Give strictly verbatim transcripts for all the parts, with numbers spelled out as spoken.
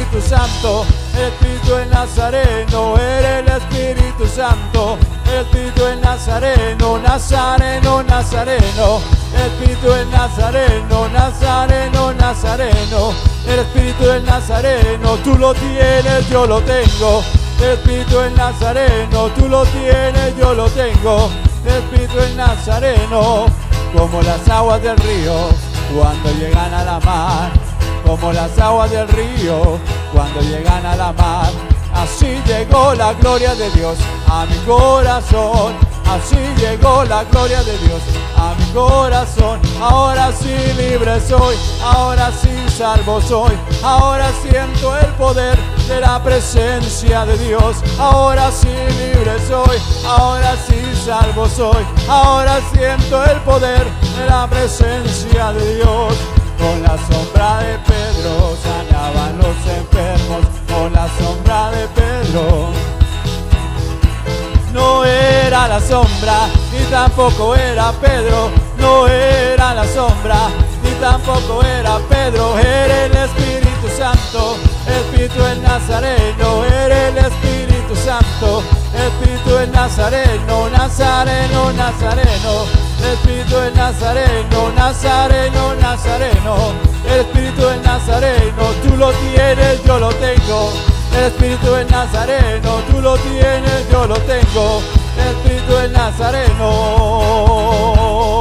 Espíritu Santo, el Espíritu del Nazareno, eres el Espíritu Santo, el Espíritu del Nazareno, Nazareno, Nazareno, el Espíritu del Nazareno, Nazareno, Nazareno, el Espíritu del Nazareno, tú lo tienes, yo lo tengo, el Espíritu del Nazareno, tú lo tienes, yo lo tengo, el Espíritu del Nazareno, como las aguas del río, cuando llegan a la mar, como las aguas del río, cuando llegan a la mar, así llegó la gloria de Dios a mi corazón, así llegó la gloria de Dios a mi corazón, ahora sí libre soy, ahora sí salvo soy, ahora siento el poder de la presencia de Dios, ahora sí libre soy, ahora sí salvo soy, ahora siento el poder de la presencia de Dios. Con la sombra de Pedro sanaban los enfermos, con la sombra de Pedro. No era la sombra, ni tampoco era Pedro, no era la sombra, ni tampoco era Pedro, era el Espíritu Santo, el Espíritu del Nazareno, era el Espíritu Santo, el Espíritu del Nazareno, Nazareno, Nazareno. El Espíritu del Nazareno, Nazareno, Nazareno, el Espíritu del Nazareno, tú lo tienes, yo lo tengo, el Espíritu del Nazareno, tú lo tienes, yo lo tengo, el Espíritu del Nazareno.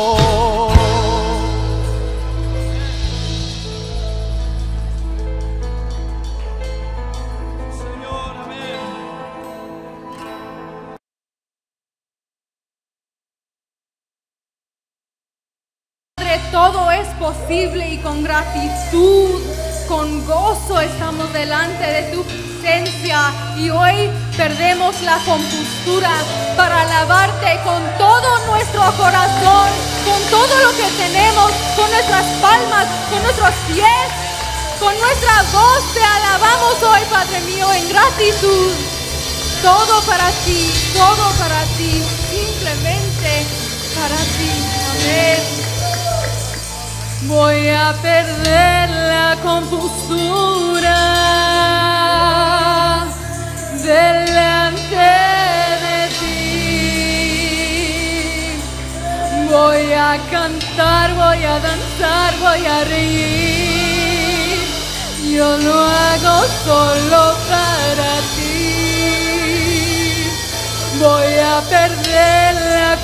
Todo es posible y con gratitud, con gozo estamos delante de tu presencia y hoy perdemos la compostura para alabarte con todo nuestro corazón, con todo lo que tenemos, con nuestras palmas, con nuestros pies, con nuestra voz te alabamos hoy, Padre mío, en gratitud. Todo para ti, todo para ti, simplemente para ti. Amén. Voy a perder la compostura delante de ti. Voy a cantar, voy a danzar, voy a reír. Yo lo hago solo para ti. Voy a perder la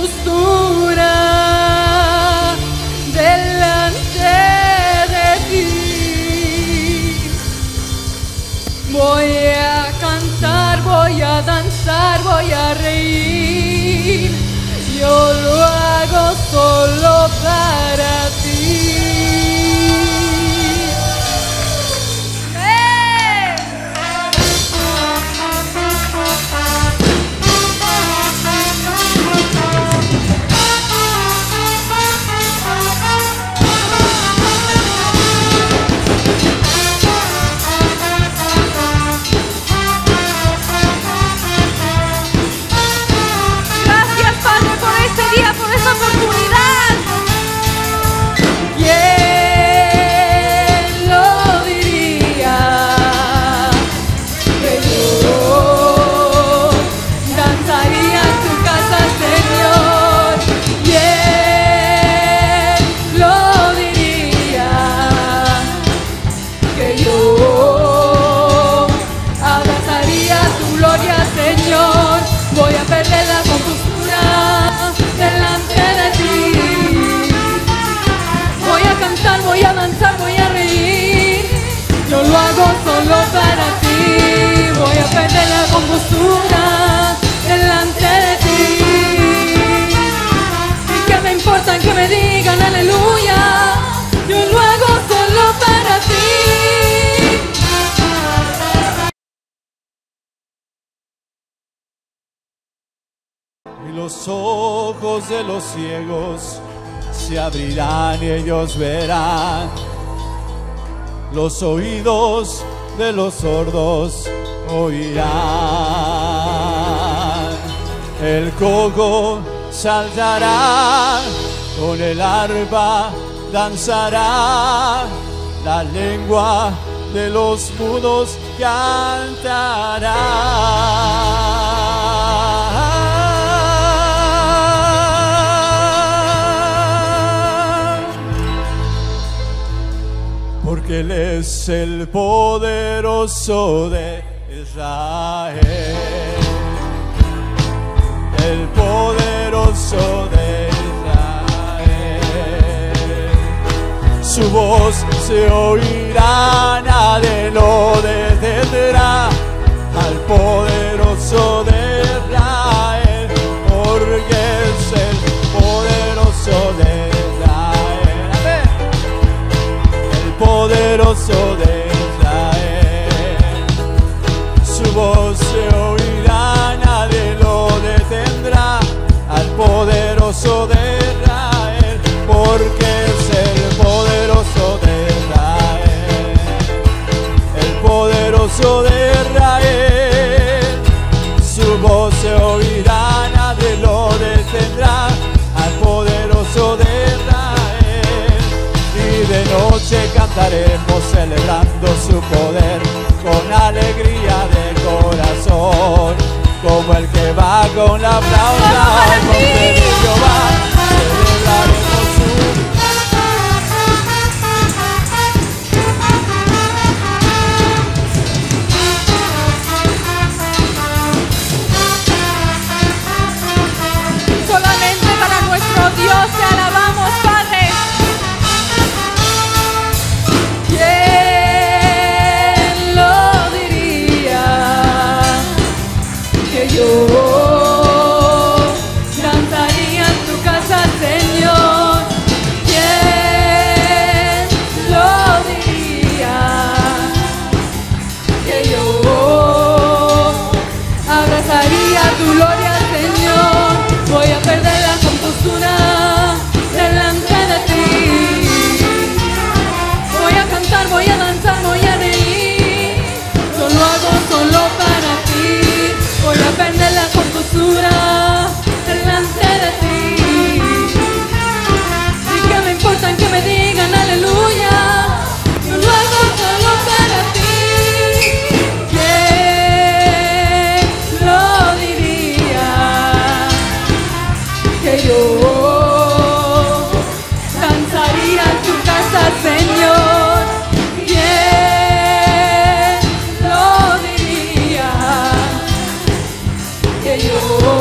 compostura delante de ti. Voy a cantar, voy a danzar, voy a reír. Yo lo hago solo para ti. Por esta oportunidad. ¿Quién lo diría? Que yo danzaría en tu casa, Señor. ¿Quién lo diría? Que yo abrazaría tu gloria, Señor. Voy a perder la compostura delante de ti. Voy a cantar, voy a danzar, voy a reír. Yo lo hago solo para ti. Voy a perder la compostura delante de ti. ¿Y qué me importa que me digan aleluya? Yo lo hago solo para ti. Y los ojos de los ciegos se abrirán y ellos verán. Los oídos de los sordos oirán. El cojo saltará, con el arpa danzará. La lengua de los mudos cantarán, porque Él es el poderoso de Israel, el poderoso de Israel. Su voz se oirá, nadie lo detendrá, al poderoso de Israel, porque es el poderoso de Israel. Amén. El poderoso de Israel, su voz se oirá, nadie lo detendrá, al poderoso de Israel, porque es el poderoso de Israel, el poderoso de Israel, su voz se oirá, nadie lo detendrá, al poderoso de Israel. Y de noche cantaremos celebrando su poder, con alegría de corazón, como el que va con la flauta al monte de Jehová, celebraremos su Solamente para nuestro Dios te alabamos, Padre. ¿Quién lo diría? Que yo cantaría en tu casa, Señor. ¿Quién lo diría? Que yo abrazaría tu gloria, Señor. Voy a perder la compostura delante de ti. Voy a cantar, voy a danzar, voy a reír. Yo lo hago solo para ti. Voy a perder la compostura delante de ti. Y que me importa que me digan aleluya. Yo lo hago solo para ti. ¿Quién lo diría? Que yo danzaría en tu casa, Señor. ¿Quién lo diría? Que yo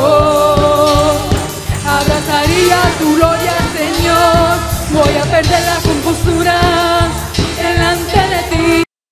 abrazaría tu gloria, Señor. Voy a perder la compostura delante de ti.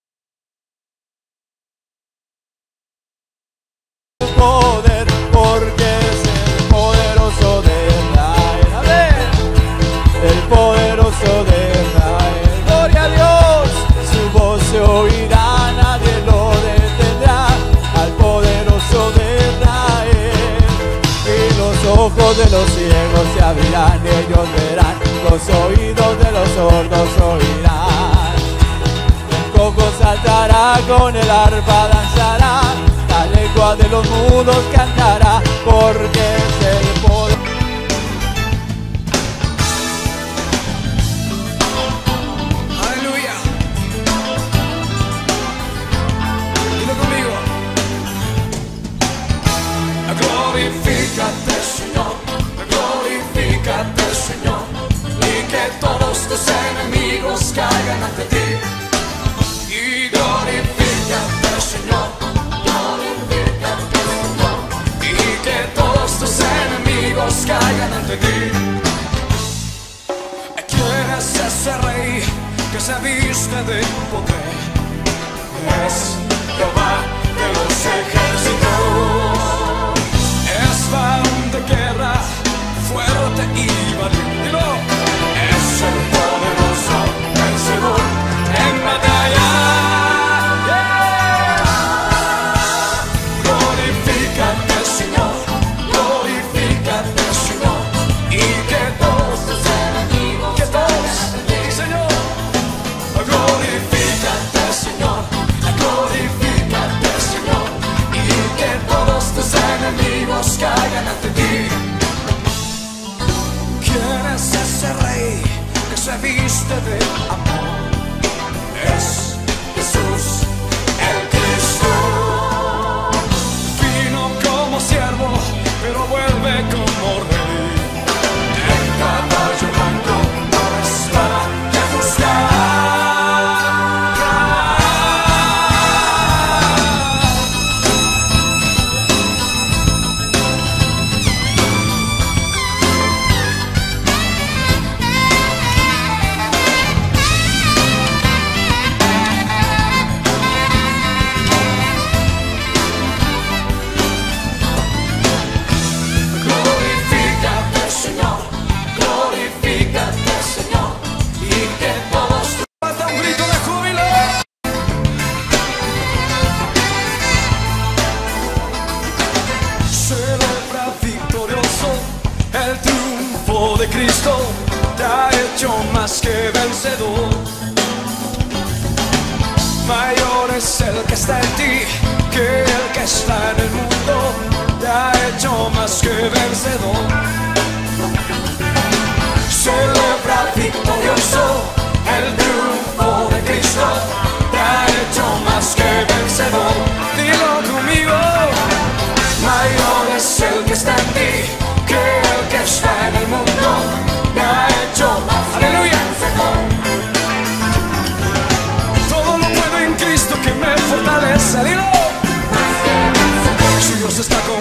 poder, porque es el poderoso de Israel. Amén. El poderoso de Israel. Gloria a Dios. Su voz se oirá, nadie lo detendrá, al poderoso de Israel. Y los ojos de los ciegos se abrirán y ellos verán, los oídos de los sordos oirán. El cojo saltará, con el arpa danzará, la lengua de los mudos cantará, porque es el poder. Aleluya. Dilo conmigo. Glorifícate, Señor. Glorifícate, Señor. Y que todos tus enemigos caigan ante ti. Y glorifícate, Señor. Glorifícate, Señor. Y que todos tus enemigos caigan ante ti. ¿Quién es ese rey que se viste de poder? Es Jehová de los ejércitos. Es varón de guerra, fuerte y valiente. Dilo. Es el poderoso vencedor en batalla. Yeah. Glorifícate, Señor. Glorifícate, Señor. Y que todos tus enemigos, que todos, Señor. Glorifícate, Señor. Glorifícate. que vencedor. Mayor es el que está en ti que el que está en el mundo. Te ha hecho más que vencedor.